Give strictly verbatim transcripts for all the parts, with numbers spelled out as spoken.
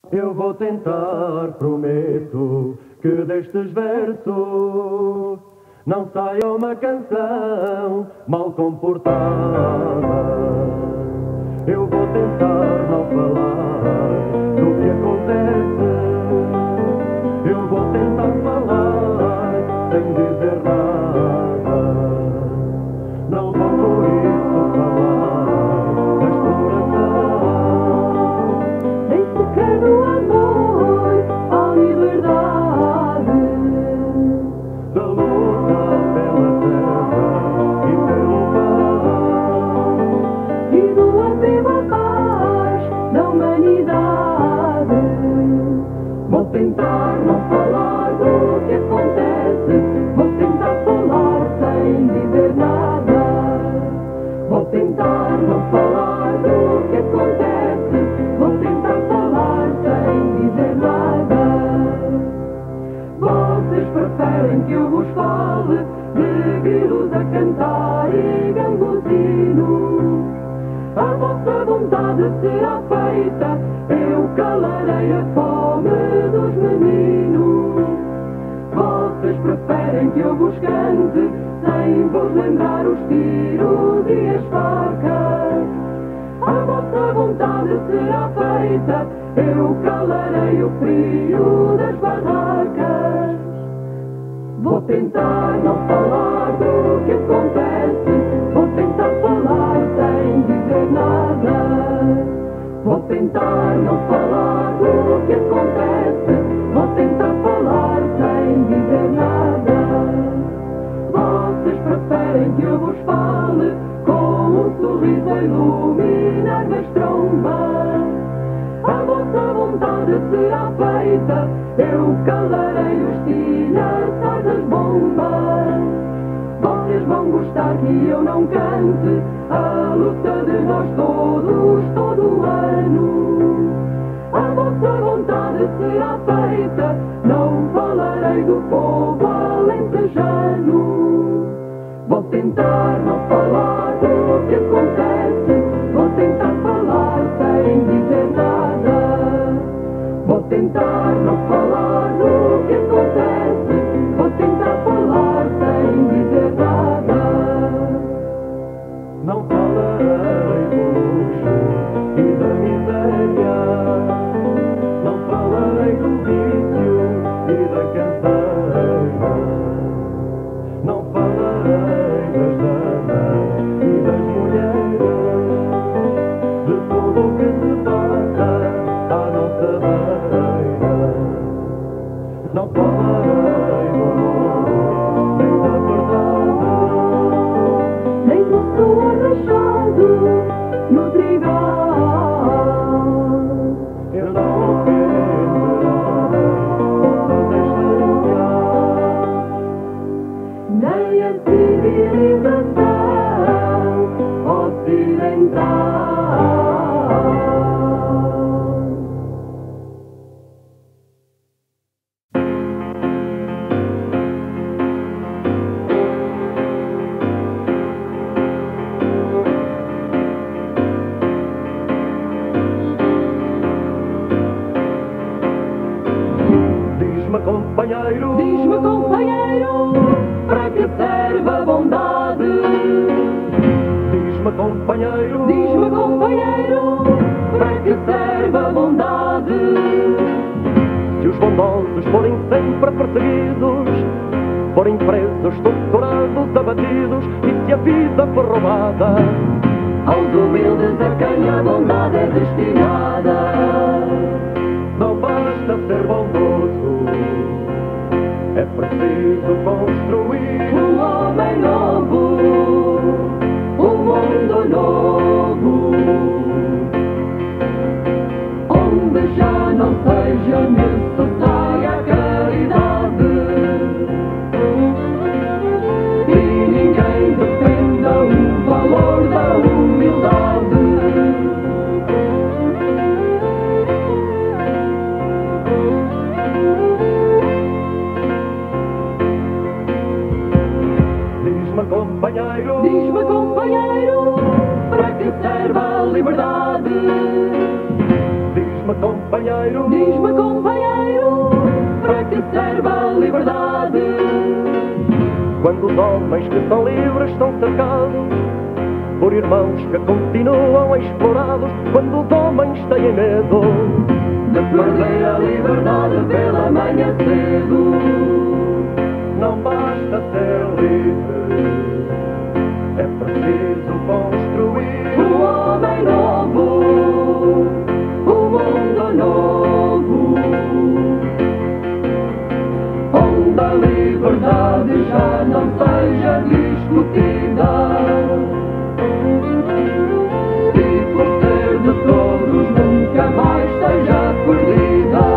Eu vou tentar, prometo, que destes versos não saia uma canção mal comportada. Eu vou tentar não falar do que acontece. Eu vou tentar falar sem dizer nada. Não vou por isso falar da exploração. Nem sequer do amor à liberdade, Da luta pela terra e pelo pão, e do apego à paz da humanidade. Vou tentar não falar do que acontece, vou tentar falar sem dizer nada. Vou tentar não falar do que acontece, vou tentar falar sem dizer nada. Vocês preferem que eu vos fale de grilos a cantar e gambuzinos? A vossa vontade será feita, eu calarei a fome dos meninos. Vocês preferem que eu vos cante sem vos lembrar os tiros e as facas? A vossa vontade será feita, eu calarei o frio das barracas. Vou tentar não falar do que acontece, vou tentar falar sem dizer nada. Vou tentar não falar do que acontece, vou tentar falar sem dizer nada. Vocês preferem que eu vos fale com um sorriso a iluminar as trombas? A vossa vontade será feita, eu calarei os tilhaços das bombas. Vocês vão gostar que eu não cante a luta de nós todos, todo o ano. A vossa vontade será feita, não falarei do povo alentejano. Vou tentar não falar do que acontece, vou tentar falar sem dizer nada. Vou tentar não falar do que acontece, vou tentar falar sem dizer nada. não falarei do luxo e da miséria. Não falarei do vício e da canseira. Não falarei das damas e das mulheres, de tudo o que se passa à nossa beira. Não falarei do amor, nem da verdade, Nem do suor deixado no trigal. eu não ofenderei, posso deixar. Nem a civilização ocidental. Diz-me, companheiro, Diz-me, companheiro, para que serve a bondade? diz-me, companheiro, Diz-me, companheiro, para que serve a bondade? se os bondosos forem sempre perseguidos, forem presos, torturados, abatidos, e se a vida for roubada, Aos humildes a quem a bondade é destinada. não basta ser bondoso, é preciso construir Um homem novo, um mundo novo, onde já não seja necessária a caridade e ninguém defenda o valor da humildade. Diz-me, companheiro, Diz-me, companheiro, para que serve a liberdade? diz-me, companheiro, companheiro, diz-me, companheiro, para que serve a liberdade? Quando os homens que são livres estão cercados por irmãos que continuam explorados, quando os homens têm medo de perder a liberdade pela manhã cedo. Não basta ser livre, é preciso construir o homem novo, o mundo novo, onde a liberdade já não seja discutida e por ser de todos nunca mais seja perdida.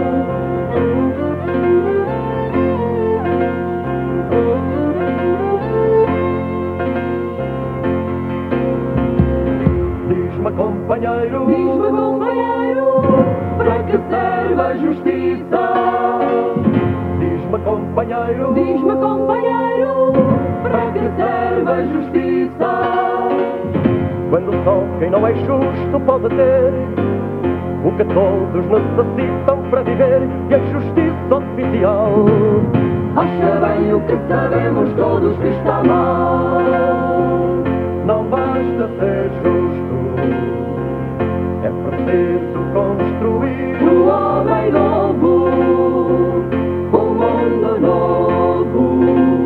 Diz-me, companheiro, diz-me, companheiro, para que serve a justiça? Diz-me, companheiro, diz-me, companheiro, para que serve a justiça? Quando só quem não é justo pode ter o que todos necessitam para viver, e a justiça oficial acha bem o que sabemos todos que está mal. Não basta ser justo, é preciso construir o homem novo, o mundo novo,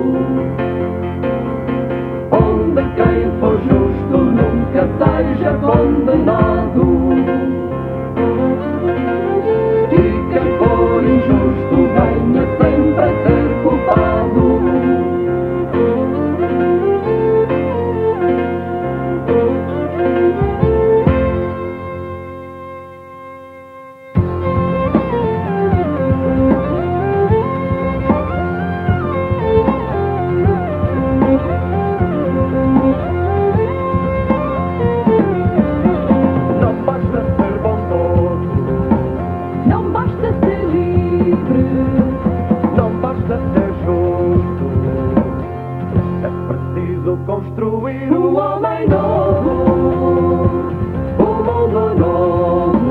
onde quem for justo nunca seja condenado e quem for injusto venha sempre a ser culpado. construir o homem novo, o mundo novo.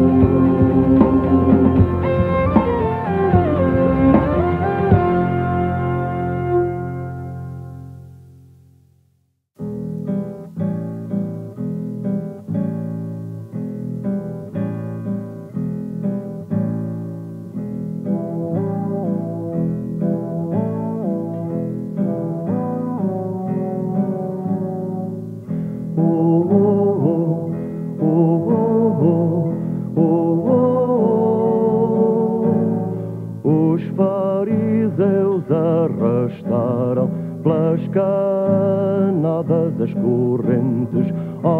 Os fariseus arrastaram pelas canadas as correntes,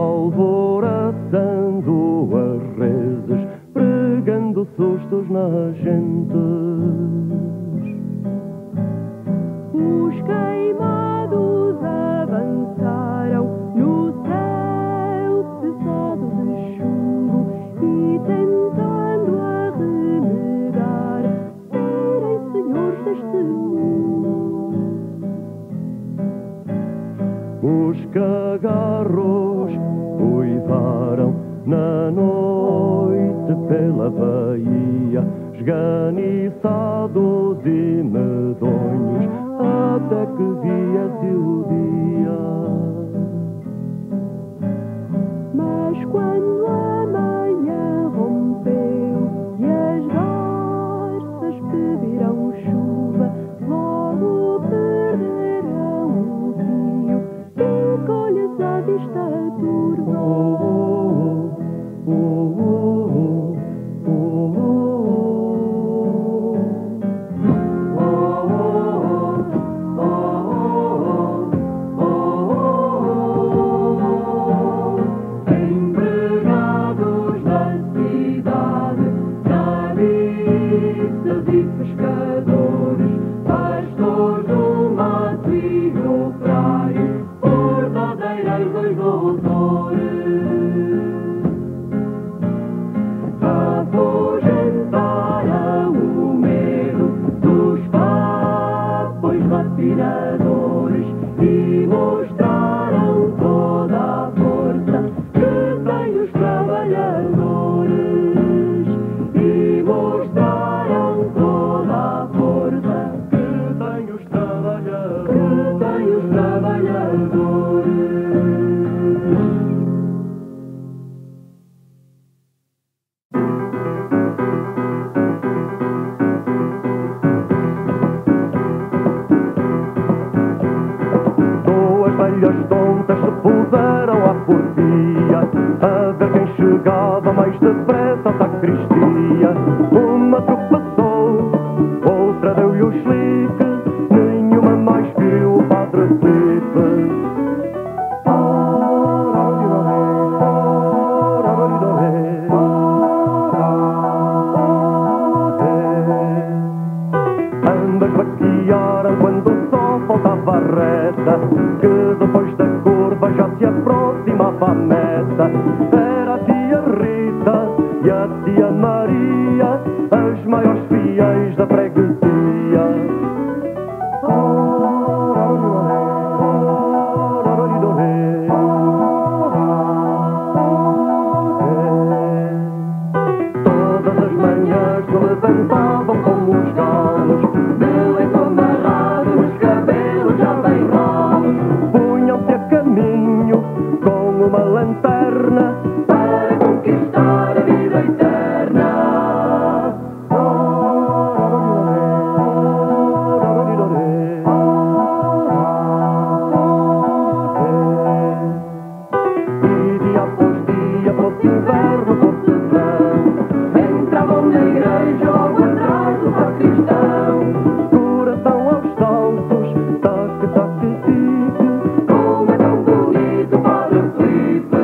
alvoraçando as reses, pregando sustos nas gentes. Os queimados avançaram no céu cessado de chumbo e tentando arremegar serem senhores deste mundo. Os cagarros uivaram na noite pela baía, esganiçados e medonhos, até que via-se o dia. Mas quando a manhã rompeu e as garças pediram chuva, logo perderam o fio, ficou-lhes a vista turva. Oh, oh, oh, oh, oh, oh. Empregados chegava mais depressa à sacristia. Uma tropeçou, outra deu-lhe o chilique, nenhuma mais viu o padre Filipe. Ambas vaquearam quando só faltava a reta, que depois da curva já se aproximava a meta. Era a tia Rita e a tia Maria, as maiores fiéis da freguesia. Todas as manhãs se levantavam como os galos, de leite amarrado nos cabelos já bem ralos. Punham-se a caminho com uma lanterna para conquistar a vida eterna. E dia após dia, fosse inverno, fosse verão, entravam na igreja logo atrás do sacristão. Coração aos saltos, taque, taque, tique, como é tão bonito o padre Filipe.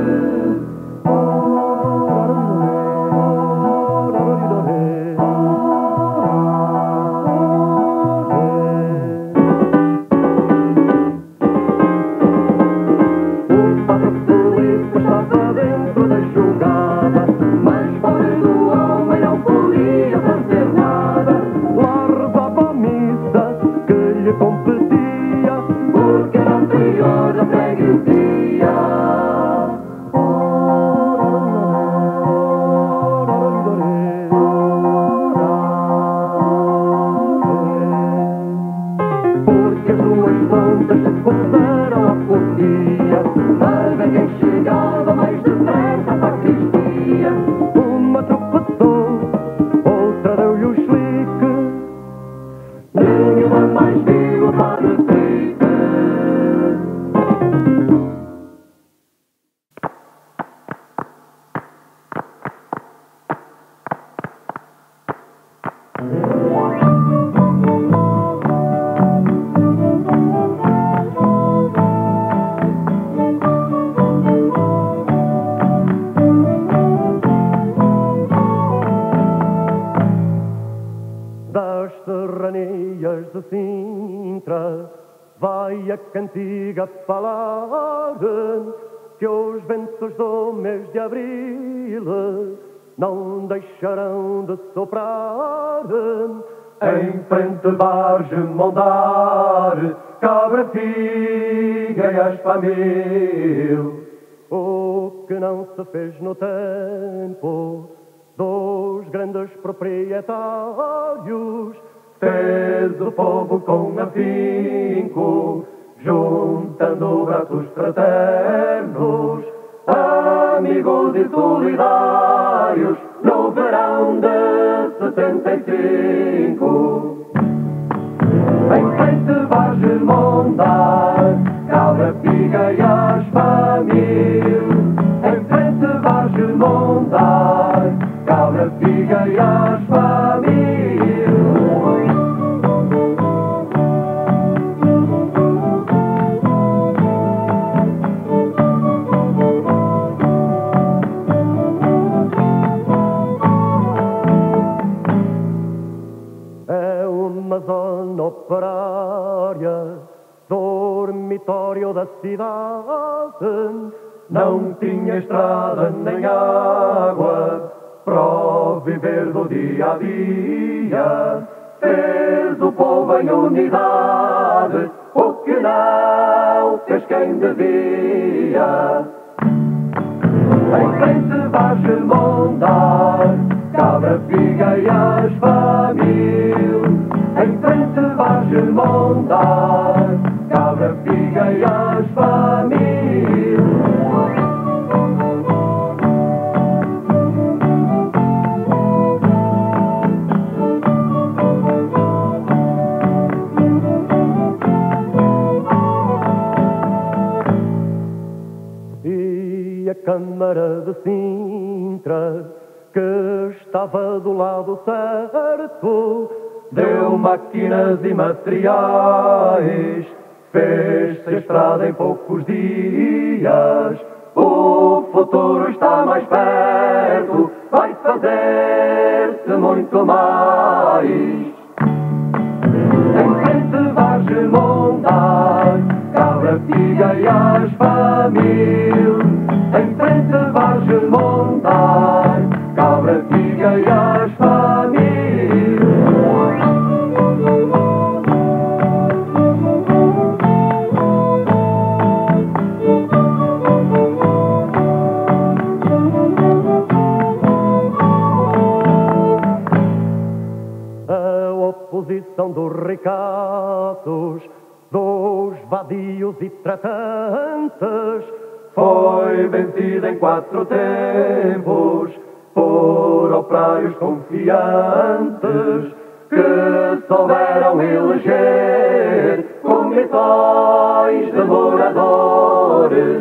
O padre Filipe estava dentro da jogada, mas pobre do homem não podia fazer nada. Lá rezava a missa que lhe competia, porque era o prior da freguesia. Porque as duas tontas se puseram à folia, a ver quem chegava mais depressa à sacristia. Uma tropeçou, outra deu-lhe o chilique, nenhuma mais viu o padre Filipe. Das serranias de Sintra vai a cantiga falar, que os ventos do mês de abril não deixarão de soprar. Em frente Varge Mondar, cabra figa e aspa mil. O que não se fez no tempo dos grandes proprietários, fez o povo com afinco, juntando braços fraternos, amigos e solidários, no verão de setenta e cinco. Em frente Varge Mondar, cabra figa e aspa mil. Em frente Varge Mondar, cabra figa e aspa mil. É uma zona operária, dormitório da cidade, não tinha estrada nem água para o viver do dia a dia. Fez o povo em unidade o que não fez quem devia. Em frente Varge Mondar, cabra figa e aspa mil. Em frente Varge Mondar, cabra figa e aspa mil. E a Câmara de Sintra estava do lado certo. Deu máquinas e materiais, fez-se a estrada em poucos dias. O futuro está mais perto, vai fazer-se muito mais. Em frente vais montar, cabra, figa e as famílias. Em frente vais montar, cabra, figa e as famílias. Posição dos ricaços, dos vadios e tratantes, foi vencida em quatro tempos por operários confiantes que souberam eleger comissões de moradores.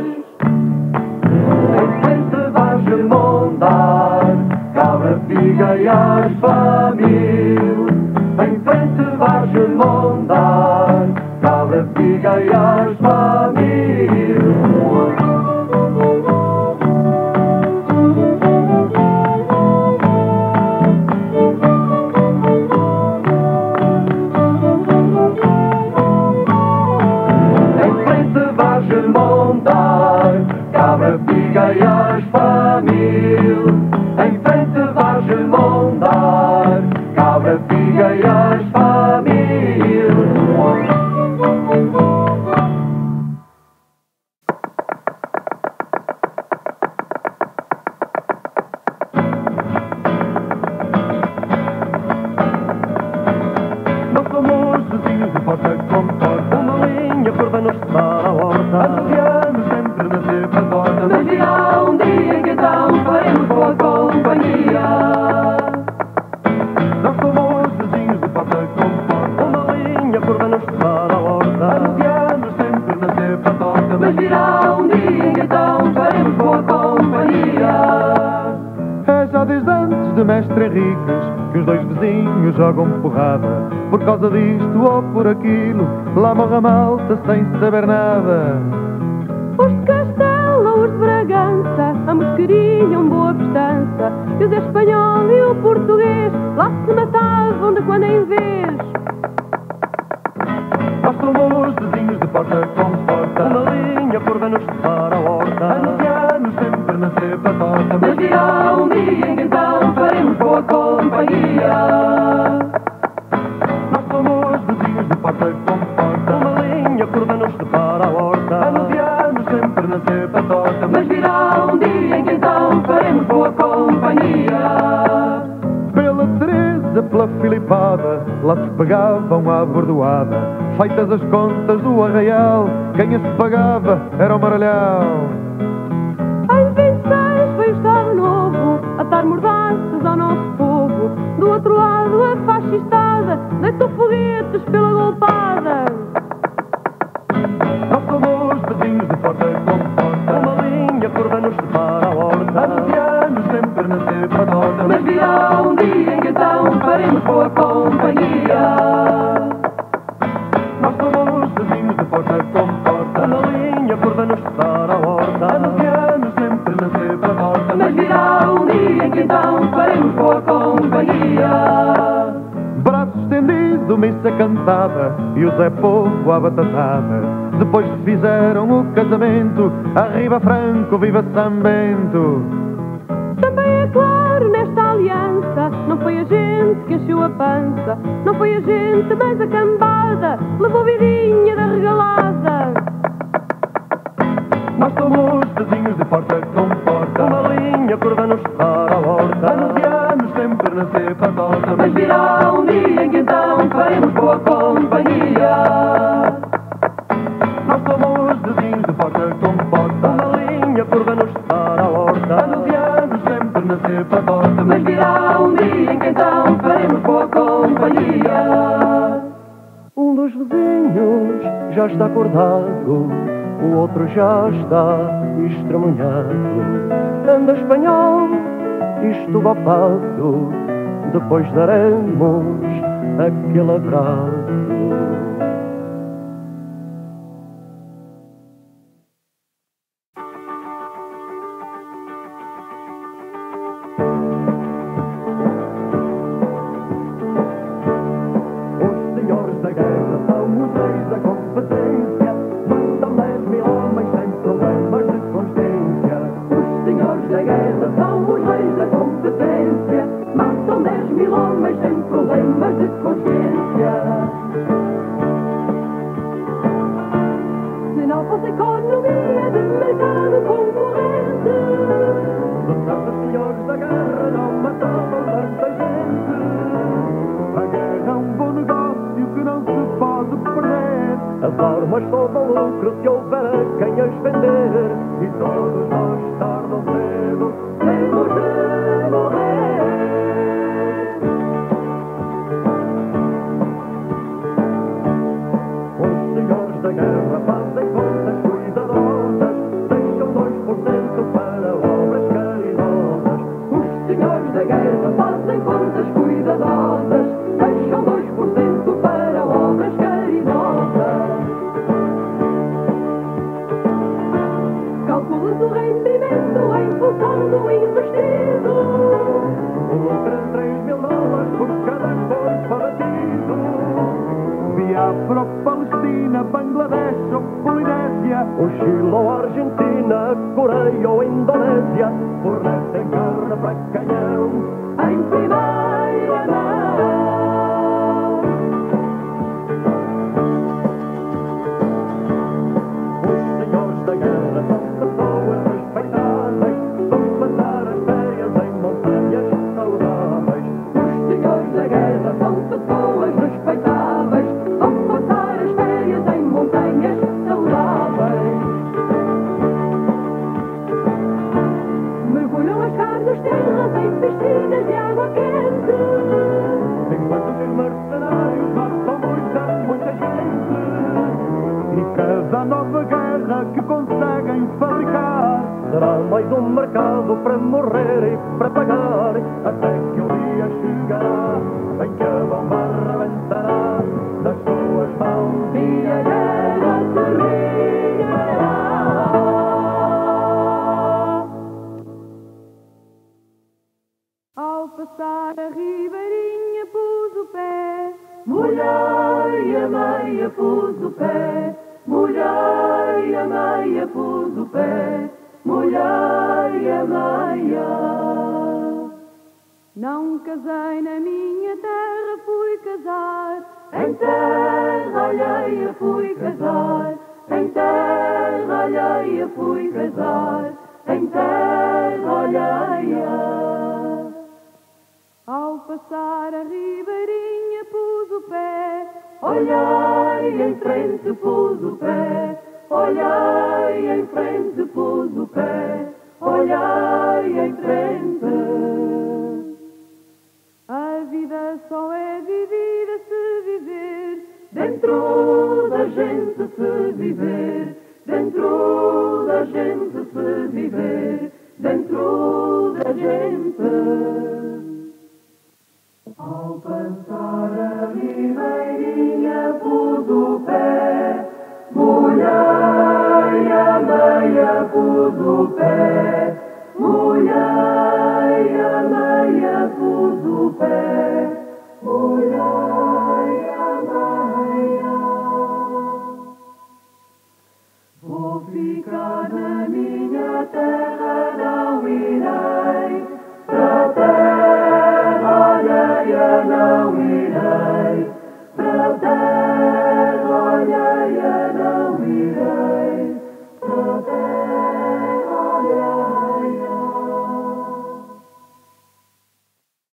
Em frente vais montar, cabra, figa e as famílias. Em frente vais montar, cabra, figa e as famílias. Em frente vais montar, cabra, figa e as famílias. Em frente vais montar, cabra, figa e as famílias. Nós somos vizinhos de porta com porta, uma linha curva nos separa a horta. Anunciamos sempre na cepa torta, mas virá um dia em que então faremos boa companhia. Nós somos vizinhos de porta com porta, uma linha curva nos separa a horta. Anunciamos sempre na cepa torta, mas virá um dia em que então faremos boa companhia. É já desde antes de Mestre Henriques que os dois vizinhos jogam porrada. Por causa disto ou por aquilo, lá morre a malta sem saber nada. Os de Castela, os de Bragança, ambos queriam boa festança. E o Zé espanhol e o português lá se matavam de quando em vez. Nós somos vizinhos de porta com porta, uma linha curva nos separa a horta. Anunciamos sempre na cepa torta, mas virá um dia em que então faremos boa companhia. Nós somos vizinhos de porta com porta, uma linha curva nos separa a horta. Anunciamos sempre na cepa torta, mas virá um dia em que então faremos boa companhia. Pela Teresa, pela Filipada, lá se pegavam à bordoada. Feitas as contas do arraial, quem as pagava era o Maralhau. Em vinte e seis foi o Estado Novo atar mordaças ao nosso povo. Do outro lado a fascistada deitou foguetes pela golpada. Nós somos vizinhos de porta com porta, uma linha curva nos separa a horta. Anunciamos sempre na cepa torta, mas virá um dia em que então faremos boa companhia. Nós somos vizinhos de porta com porta, uma linha curva nos separa a horta. Anunciamos sempre na cepa torta, mas virá um dia em que então faremos boa companhia. Braço estendido, missa cantada e o Zé Povo à batatada. Depois fizeram o casamento, arriba Franco, viva São Bento. Também é claro nesta aliança, não foi a gente que encheu a pança. Não foi a gente, mas a cambada levou vidinha da regalada. Nós somos vizinhos de porta com porta, uma linha curva nos separa a horta. Anunciamos sempre na cepa torta, mas virá um dia em que então faremos boa companhia. Nós somos vizinhos de porta com porta, uma linha curva nos separa a horta. Anunciamos sempre na cepa torta, mas virá um dia em que então faremos boa companhia. Um dos vizinhos já está acordado, o outro já está estremunhado. Anda espanhol isto babado, depois daremos aquele abraço. As armas só dão lucro se houver a quem as vender, e todos nós, tarde ou cedo, temos de morrer. Os senhores da guerra fazem contas cuidadosas, deixam dois por cento para obras caridosas. Os senhores da guerra fazem contas cuidadosas, deixam dois por cento para obras caridosas. Do rendimento em função do investido, lucram três mil dólares por cada corpo abatido. Biafra, Palestina, Bangladesh ou Polinésia, o Chile ou Argentina, Coreia ou Indonésia, fornecem carne para canhão em primeira mão. Os senhores da guerra são pessoas respeitáveis, vão passar as férias em montanhas saudáveis. Os senhores da guerra são pessoas respeitáveis, vão passar as férias em montanhas saudáveis. Mergulham as carnes terras em piscinas de água quente, enquanto os mercenários matam muita, muita gente. e cada nova guerra que conseguem fabricar Será mais um mercado para morrer e para pagar, até que o dia chegará em que a bomba arrebentará das suas mãos e a guerra terminará. Ao passar a ribeirinha pus o pé, Molhei a meia, pus o pé, molhei a meia, pus o pé, molhei a meia. não casei na minha terra, fui casar. Em terra alheia fui casar, em terra alheia fui casar, em terra alheia. Ao passar a ribeirinha pus o pé, Olhei em frente, pus o pé, olhei em frente, pus o pé, olhei em frente. a vida só é vivida se viver, Dentro da gente se viver, dentro da gente se viver, dentro da gente. Ao passar a ribeirinha pus o pé, molhei a meia, pus o pé, molhei a meia, pus o pé, molhei a meia.